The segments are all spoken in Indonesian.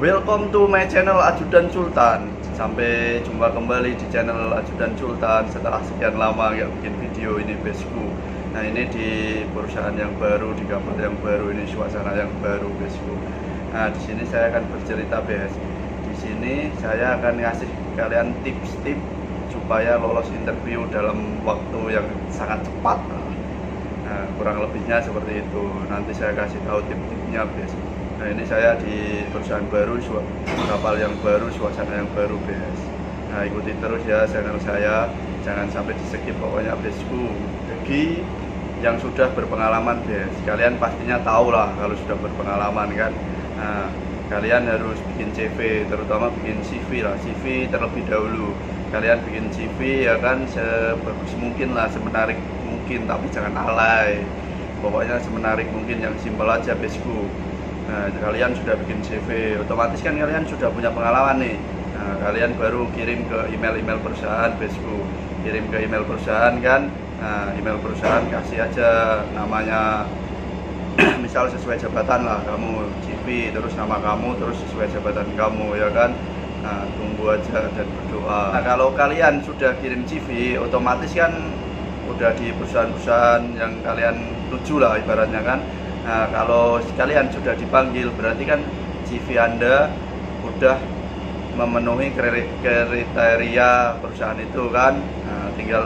Welcome to my channel Ajudan Sultan. Sampai jumpa kembali di channel Ajudan Sultan setelah sekian lama nggak bikin video ini besku. Nah ini di perusahaan yang baru, di kapal yang baru, ini suasana yang baru besku. Nah di sini saya akan bercerita bes. Di sini saya akan ngasih kalian tips-tips supaya lolos interview dalam waktu yang sangat cepat. Nah, kurang lebihnya seperti itu. Nanti saya kasih tahu tip-tipnya bes. Nah ini saya di perusahaan baru, kapal yang baru, suasana yang baru bes. Nah ikuti terus ya channel saya, jangan sampai di skip pokoknya besku. Bagi yang sudah berpengalaman bes, kalian pastinya tahu lah kalau sudah berpengalaman kan. Nah kalian harus bikin CV, terutama bikin CV lah, CV terlebih dahulu. Kalian bikin CV ya kan sebagus mungkin lah, semenarik mungkin, tapi jangan alay. Pokoknya semenarik mungkin, yang simpel aja besku. Nah, kalian sudah bikin CV, otomatis kan kalian sudah punya pengalaman nih. Nah, kalian baru kirim ke email perusahaan besku. Kirim ke email perusahaan kan. Nah, email perusahaan kasih aja namanya misal sesuai jabatan lah, kamu CV terus nama kamu terus sesuai jabatan kamu ya kan. Nah, tunggu aja dan berdoa. Nah, kalau kalian sudah kirim CV, otomatis kan udah di perusahaan-perusahaan yang kalian tuju lah ibaratnya kan. Nah, kalau kalian sudah dipanggil, berarti kan CV Anda udah memenuhi kriteria perusahaan itu kan. Nah, tinggal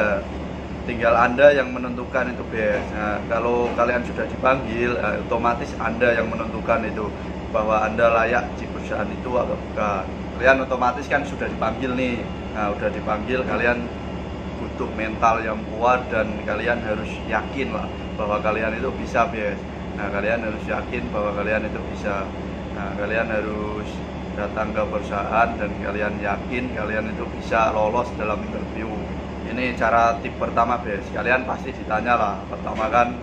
Anda yang menentukan itu bes. Nah, kalau kalian sudah dipanggil, otomatis Anda yang menentukan itu bahwa Anda layak di perusahaan itu atau bukan. Kalian otomatis kan sudah dipanggil nih. Nah, udah dipanggil, kalian butuh mental yang kuat dan kalian harus yakin lah bahwa kalian itu bisa bes. Nah kalian harus yakin bahwa kalian itu bisa. Nah kalian harus datang ke perusahaan dan kalian yakin kalian itu bisa lolos dalam interview. Ini cara tip pertama bes. Kalian pasti ditanya lah pertama kan,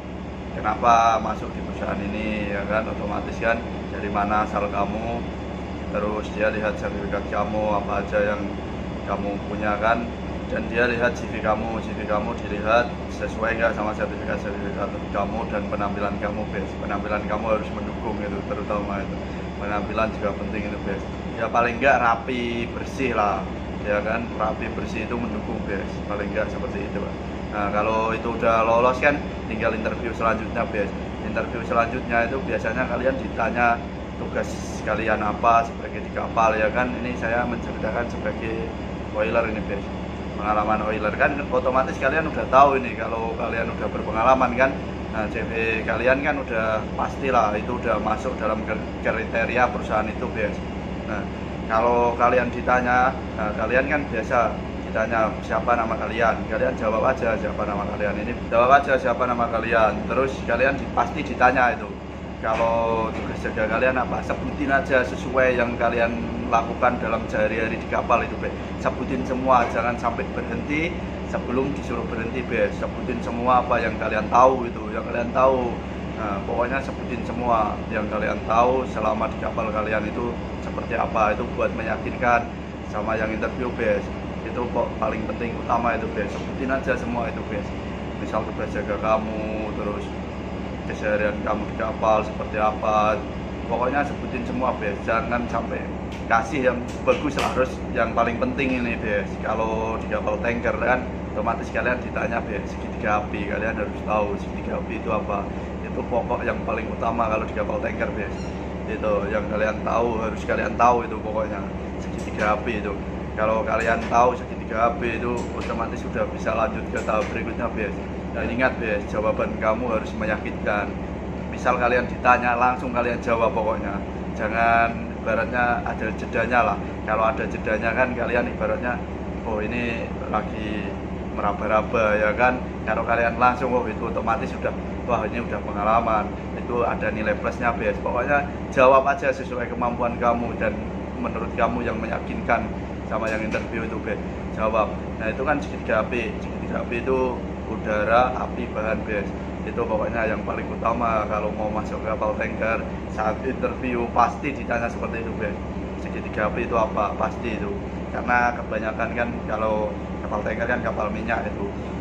kenapa masuk di perusahaan ini ya kan, otomatis kan dari mana asal kamu, terus dia lihat sertifikat kamu apa aja yang kamu punya kan, dan dia lihat CV kamu dilihat sesuai nggak sama sertifikat kamu dan penampilan kamu bes. Penampilan kamu harus mendukung itu, terutama itu penampilan juga penting itu bes. Ya paling nggak rapi bersih lah ya kan, rapi bersih itu mendukung bes, paling nggak seperti itu. Nah kalau itu udah lolos kan tinggal interview selanjutnya bes. Interview selanjutnya itu biasanya kalian ditanya tugas kalian apa sebagai di kapal ya kan. Ini saya menceritakan sebagai oiler ini bes, pengalaman oiler kan, otomatis kalian udah tahu ini kalau kalian udah berpengalaman kan. Nah CV kalian kan udah pastilah itu udah masuk dalam kriteria perusahaan itu bes. Nah kalau kalian ditanya, nah, kalian kan biasa ditanya siapa nama kalian, kalian jawab aja siapa nama kalian, ini jawab aja siapa nama kalian, terus kalian pasti ditanya itu kalau tugas jaga kalian apa, sebutin aja sesuai yang kalian lakukan dalam sehari-hari di kapal itu bes. Sebutin semua, jangan sampai berhenti sebelum disuruh berhenti bes. Sebutin semua apa yang kalian tahu itu, yang kalian tahu. Nah, pokoknya sebutin semua yang kalian tahu selama di kapal kalian itu seperti apa, itu buat meyakinkan sama yang interview bes. Itu kok paling penting utama itu bes. Sebutin aja semua itu bes. Misal tugas jaga kamu, terus keseharian kamu di kapal seperti apa, pokoknya sebutin semua bes. Jangan sampai kasih yang bagus lah, harus yang paling penting ini bes. Kalau di kapal tanker kan otomatis kalian ditanya bes segitiga api, kalian harus tahu segitiga api itu apa. Itu pokok yang paling utama kalau di kapal tanker bes. Itu yang kalian tahu, harus kalian tahu itu pokoknya segitiga api itu. Kalau kalian tahu segitiga api itu otomatis sudah bisa lanjut ke tahap berikutnya bes. Dan ingat bes, jawaban kamu harus meyakinkan. Misal kalian ditanya langsung kalian jawab pokoknya. Jangan ibaratnya ada jedanya lah. Kalau ada jedanya kan kalian ibaratnya oh ini lagi meraba-raba ya kan. Kalau kalian langsung oh itu otomatis sudah wah ini udah pengalaman. Itu ada nilai plusnya bes. Pokoknya jawab aja sesuai kemampuan kamu dan menurut kamu yang meyakinkan sama yang interview itu bes. Jawab. Nah itu kan segitiga api. Segitiga api itu udara, api, bahan bes. Itu pokoknya yang paling utama kalau mau masuk kapal tanker. Saat interview pasti ditanya seperti itu bes. Segitiga api itu apa? Pasti itu. Karena kebanyakan kan kalau kapal tanker kan kapal minyak itu.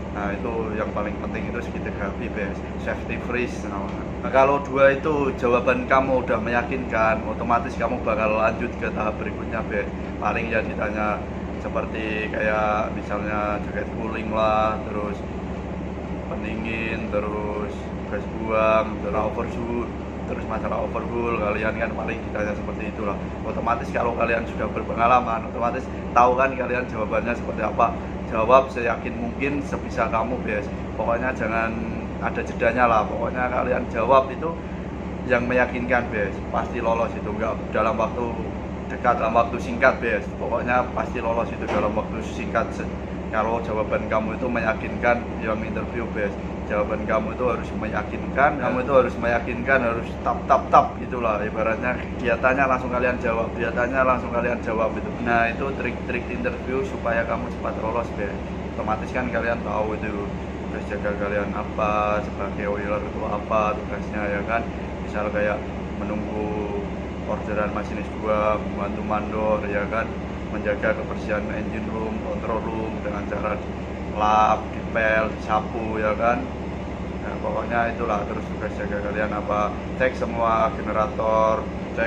Nah itu yang paling penting itu segitiga api bes, safety freeze namanya. Nah, kalau 2 itu jawaban kamu udah meyakinkan, otomatis kamu bakal lanjut ke tahap berikutnya bes. Paling ya ditanya seperti kayak misalnya jaket cooling lah, terus pendingin, terus gas buang, terus overshoot, terus masalah overhaul, kalian kan paling ditanya seperti itulah. Otomatis kalau kalian sudah berpengalaman, otomatis tahu kan kalian jawabannya seperti apa. Jawab seyakin mungkin sebisa kamu bes, pokoknya jangan ada jedanya lah, pokoknya kalian jawab itu yang meyakinkan bes, pasti lolos itu, enggak dalam waktu dekat, dalam waktu singkat bes, pokoknya pasti lolos itu dalam waktu singkat. Kalau jawaban kamu itu meyakinkan yang interview bes, jawaban kamu itu harus meyakinkan, kamu itu harus meyakinkan, harus tap gitulah, ibaratnya dia tanya langsung kalian jawab, dia tanya langsung kalian jawab itu. Nah itu trik-trik interview supaya kamu cepat lolos bes. Otomatis kan kalian tahu itu tugas jaga kalian apa, sebagai oiler itu apa tugasnya ya kan, misal kayak menunggu orderan masinis 2, membantu mandor ya kan, menjaga kebersihan engine room, control room dengan cara lap, dipel, disapu ya kan. Nah, pokoknya itulah terus tugas jaga kalian apa, cek semua generator,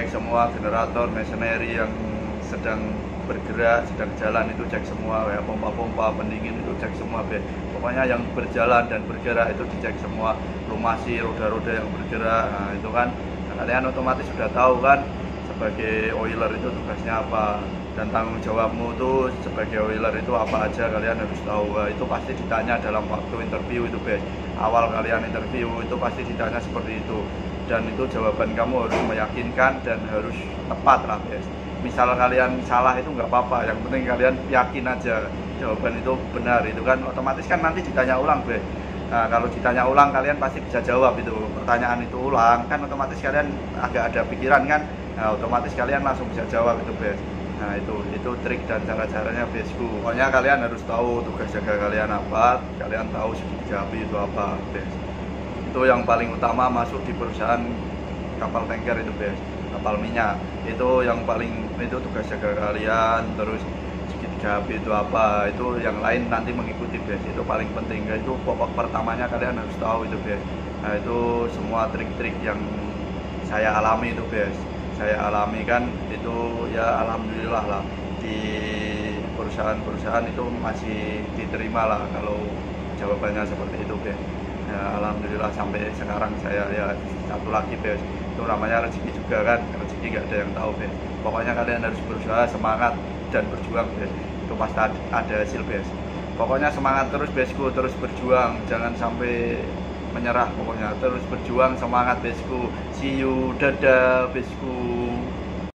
machinery yang sedang bergerak, sedang jalan itu cek semua, kayak pompa-pompa, pendingin itu cek semua be. Pokoknya yang berjalan dan bergerak itu dicek semua, lumasi, roda-roda yang bergerak. Nah itu kan, nah, kalian otomatis sudah tahu kan sebagai oiler itu tugasnya apa, dan tanggung jawabmu tuh sebagai oiler itu apa aja kalian harus tahu. Nah, itu pasti ditanya dalam waktu interview itu bes. Awal kalian interview itu pasti ditanya seperti itu, dan itu jawaban kamu harus meyakinkan dan harus tepat lah bes. Misal kalian salah itu nggak apa-apa, yang penting kalian yakin aja jawaban itu benar, itu kan otomatis kan nanti ditanya ulang bes. Nah kalau ditanya ulang kalian pasti bisa jawab itu, pertanyaan itu ulang kan otomatis kalian agak ada pikiran kan. Nah otomatis kalian langsung bisa jawab itu bes. Nah itu trik dan cara-caranya besku. Pokoknya kalian harus tahu tugas jaga kalian apa, kalian tahu segitiga api itu apa bes. Itu yang paling utama masuk di perusahaan kapal tanker itu bes, kapal minyak. Itu yang paling, itu tugas jaga kalian. Terus segitiga api itu apa, itu yang lain nanti mengikuti bes. Itu paling penting, itu pokok pertamanya kalian harus tahu itu bes. Nah itu semua trik-trik yang saya alami itu bes, saya alami kan itu ya alhamdulillah lah, di perusahaan-perusahaan itu masih diterima lah kalau jawabannya seperti itu bes. Ya alhamdulillah sampai sekarang saya ya satu lagi bes, itu namanya rezeki juga kan, rezeki nggak ada yang tahu bes. Pokoknya kalian harus berusaha, semangat dan berjuang bes, itu pasti ada hasil bes. Pokoknya semangat terus besku, terus berjuang, jangan sampai menyerah, pokoknya terus berjuang, semangat besku. See you, dadah besku.